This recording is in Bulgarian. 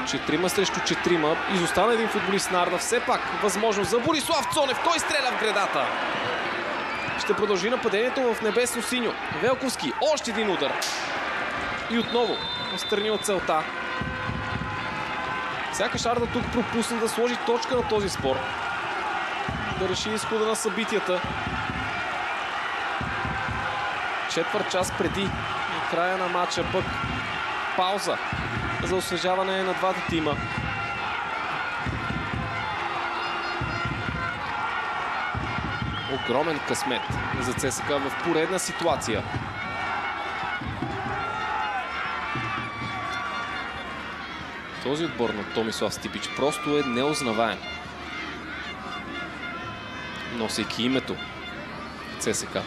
4 срещу 4. Изостана един футболист Нарда. Все пак възможност за Борислав Цонев. Той стреля в гредата. Ще продължи нападението в небесно синьо. Велковски. Още един удар. И отново отстрани от целта. Сякаш Арда тук пропусна да сложи точка на този спор. Да реши изхода на събитията. Четвърт час преди края на матча, пък пауза за освежаване на двата тима. Огромен късмет за ЦСКА в поредна ситуация. Този отбор на Томислав Стипич просто е неузнаваем. Носейки името ЦСКА.